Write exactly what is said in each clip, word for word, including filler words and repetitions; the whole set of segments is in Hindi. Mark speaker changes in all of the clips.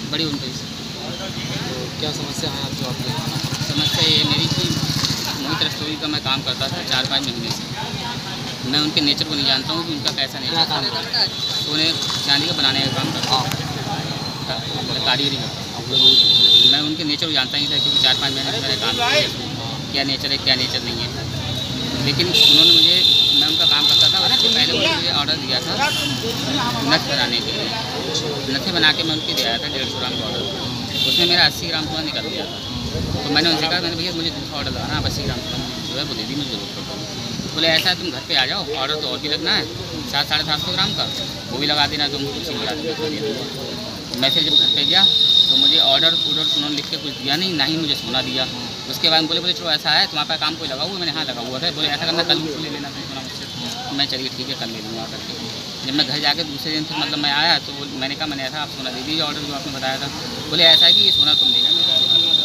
Speaker 1: बड़ी उनतीस।
Speaker 2: तो क्या समस्या है जो आपके यहाँ?
Speaker 1: समस्या ये मेरी कि मोहित रेस्टोरेंट का मैं काम करता था चार पाँच महीने से। मैं उनके नेचर को नहीं जानता हूँ कि उनका कैसा नेचर काम करता है। तो उन्हें चांदी का बनाने का काम करता हूँ, कारीगरी करता हूँ। मैं उनके नेचर को जानता ही था क्योंकि चार पाँच महीने से मैंने काम किया, क्या नेचर है क्या नेचर नहीं है। लेकिन उन्होंने मुझे, मैं उनका काम करता था, उससे पहले उन्होंने मुझे ऑर्डर दिया था नथ बनाने के लिए। नथे बना के मैं उनके दिया था डेढ़ सौ ग्राम का ऑर्डर। उसमें मेरा अस्सी ग्राम सोना निकल गया था। तो मैंने उनसे कहा, मैंने भैया मुझे दूसरा ऑर्डर लगाना, आप अस्सी ग्राम सोना जो है वो दे दी, मुझे जरूरत पड़ता है। बोले ऐसा है तुम घर पे आ जाओ, ऑर्डर तो और भी लगना है सात साढ़े सात सौ ग्राम का, वो भी लगा देना, तुम कुछ नहीं लगा देना। मैं फिर जब घर पे गया तो मुझे ऑर्डर ऑर्डर उन्होंने लिख के कुछ दिया नहीं, ना ही मुझे सोना दिया। उसके बाद बोले बोले चलो ऐसा है तुम्हारे पास काम कोई लगा हुआ? मैंने हाँ लगा हुआ है। बोले ऐसा करना कल ले लेना सोना मुझसे। मैं चलिए ठीक है कल ले लूँगा ऑर्डर के। जब मैं घर जाकर दूसरे दिन फिर मतलब मैं आया तो मैंने कहा मैंने ऐसा आप सोना दे दीजिए ऑर्डर जो आपने बताया था। बोले ऐसा है कि ये सोना तुम लेगा मेरे,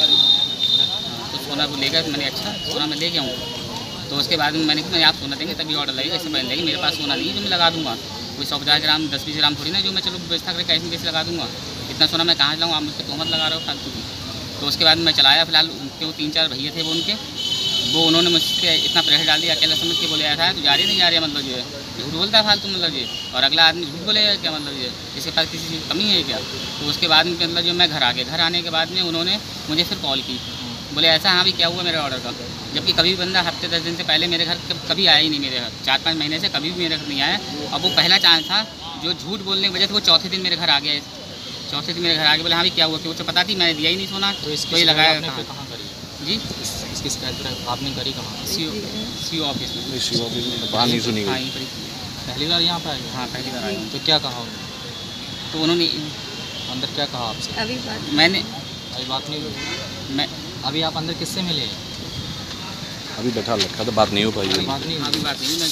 Speaker 1: तो सोना वो लेगा। मैंने अच्छा सोना मैं ले गया हूँ। तो उसके बाद में मैंने कहा आप सोना देंगे तभी ऑर्डर लगेगा, इससे पहले देंगे, मेरे पास सोना नहीं है जो मैं लगा दूँगा। कोई सौ पचास ग्राम दस बीस ग्राम थोड़ी ना जो मैं चलो व्यवस्था करके कैसे कैसे लगा दूँगा। इतना सोना मैं कहाँ लाऊँ? आप मुझसे तोहमत लगा रहे हो फालतू की। तो उसके बाद मैं चलाया, फिलहाल उनके वो तीन चार भैया थे वो उनके, वो उन्होंने मुझसे इतना प्रेशर डाल दिया अकेला समझ के। बोले ऐसा है तो जा रही नहीं जा रही है, मतलब ये झूठ बोलता है फालतू, मतलब ये। और अगला आदमी झूठ बोलेगा क्या, मतलब ये इसके पास किसी चीज़ की कमी है क्या? तो उसके बाद में मतलब जो मैं घर आ गया, घर आने के बाद में उन्होंने मुझे फिर कॉल की। बोले ऐसा हाँ भी क्या हुआ मेरे ऑर्डर का? जबकि कभी बंदा हफ्ते दस दिन से पहले मेरे घर कभी आया ही नहीं, मेरे घर चार पाँच महीने से कभी भी मेरे घर नहीं आया। और वो पहला चांस था जो झूठ बोलने की वजह से वो चौथे दिन मेरे घर आ गया। चौथे दिन मेरे घर आ गया, बोले हाँ भी क्या हुआ? कि मुझे पता थी, मैंने दिया ही नहीं सोना।
Speaker 2: तो इसको
Speaker 1: ही लगाया
Speaker 2: कहाँ करी
Speaker 1: जी?
Speaker 2: इसकी शिकायत आपने करी कहाँ?
Speaker 1: सी ओ ऑफिस में।
Speaker 3: सी ओ ऑफिस में बात नहीं सुनी
Speaker 1: हाँ
Speaker 3: गई।
Speaker 1: यहीं पर ही।
Speaker 2: पहली बार यहाँ पर आए?
Speaker 1: हाँ पहली बार आई हूँ।
Speaker 2: तो क्या कहा उन्होंने?
Speaker 1: तो उन्होंने
Speaker 2: अंदर क्या कहा आपसे?
Speaker 4: अभी बात
Speaker 1: मैंने
Speaker 2: अभी बात नहीं हुई?
Speaker 1: मैं
Speaker 2: अभी आप अंदर किससे मिले?
Speaker 3: अभी बैठा रखा तो बात नहीं हो पाई।
Speaker 2: बात नहीं
Speaker 1: हाँ
Speaker 2: हुई?
Speaker 1: अभी बात नहीं, मैं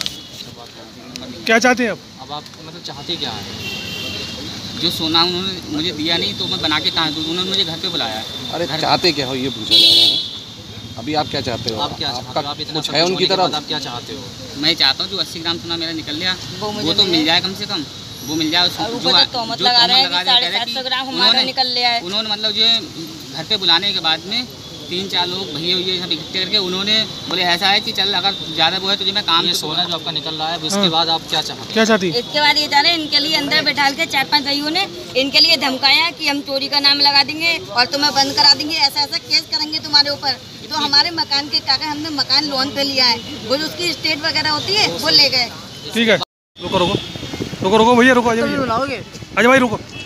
Speaker 1: जाऊँगा।
Speaker 5: क्या चाहते हैं आप?
Speaker 2: अब आप मतलब चाहते क्या है?
Speaker 1: जो सोना उन्होंने मुझे दिया नहीं तो मैं बना के कहाँ दूँ? उन्होंने मुझे घर पे बुलाया।
Speaker 3: अरे चाहते क्या हो ये पूछा जा रहा है। अभी आप क्या चाहते हो?
Speaker 2: आप क्या चाहते हो? आप इतना
Speaker 3: कुछ
Speaker 2: सब
Speaker 3: है
Speaker 2: कुछ
Speaker 3: उनकी
Speaker 2: होने के
Speaker 3: तरफ?
Speaker 2: बाद आप क्या चाहते हो?
Speaker 1: मैं चाहता हूँ जो अस्सी ग्राम सोना मेरा निकल गया
Speaker 4: वो मुझे
Speaker 1: वो तो
Speaker 4: मिले।
Speaker 1: मिल जाए कम से कम, वो मिल जाए।
Speaker 4: और
Speaker 1: जो
Speaker 4: ऊपर तो तोहमत लगा रहे हैं कि साढ़े सात सौ ग्राम हमारा निकल लिया है।
Speaker 1: उन्होंने मतलब जो घर पे बुलाने के बाद में तीन चार लोग भैया भैया सब इकट्ठे करके उन्होंने बोले ऐसा है कि चल अगर ज़्यादा वो है तुझे मैं काम
Speaker 2: ये
Speaker 1: तो
Speaker 2: सोना जो आपका निकल रहा है उसके बाद आप क्या चाहते
Speaker 5: क्या चाहती?
Speaker 4: इसके बाद ये जा रहे हैं, इनके लिए अंदर बैठा के चार पांच भाइयों ने इनके लिए धमकाया कि हम चोरी का नाम लगा देंगे और तुम्हें बंद करा देंगे, ऐसा ऐसा केस करेंगे तुम्हारे ऊपर। तो हमारे मकान के कागज, हमने मकान लोन पे लिया है, वो जो उसकी स्टेट वगैरह होती है वो ले गए।
Speaker 5: ठीक है रुको रुको रुको रुको भैया रुको, अजय भैया
Speaker 4: बुलाओगे?
Speaker 5: अजय भाई रुको।